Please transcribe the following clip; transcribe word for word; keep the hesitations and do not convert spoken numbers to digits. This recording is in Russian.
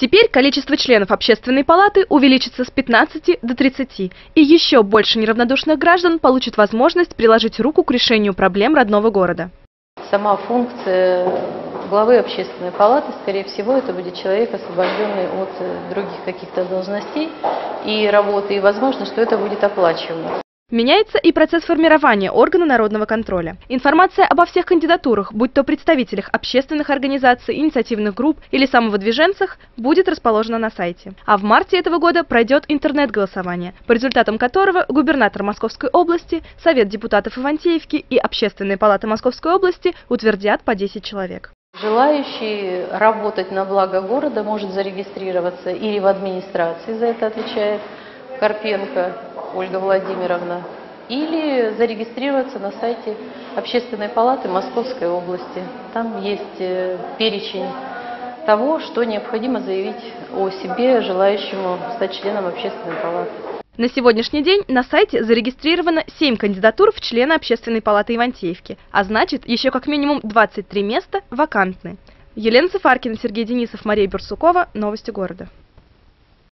Теперь количество членов Общественной палаты увеличится с пятнадцати до тридцати, и еще больше неравнодушных граждан получат возможность приложить руку к решению проблем родного города. Сама функция главы Общественной палаты, скорее всего, это будет человек, освобожденный от других каких-то должностей и работы, и возможно, что это будет оплачиваемо. Меняется и процесс формирования органа народного контроля. Информация обо всех кандидатурах, будь то представителях общественных организаций, инициативных групп или самовыдвиженцах, будет расположена на сайте. А в марте этого года пройдет интернет-голосование, по результатам которого губернатор Московской области, Совет депутатов Ивантеевки и Общественная палата Московской области утвердят по десять человек. Желающий работать на благо города может зарегистрироваться или в администрации, за это отвечает Карпенко Ольга Владимировна, или зарегистрироваться на сайте Общественной палаты Московской области. Там есть перечень того, что необходимо заявить о себе желающему стать членом Общественной палаты. На сегодняшний день на сайте зарегистрировано семь кандидатур в члены Общественной палаты Ивантеевки, а значит, еще как минимум двадцать три места вакантны. Елена Цифаркина, Сергей Денисов, Мария Берсукова. Новости города.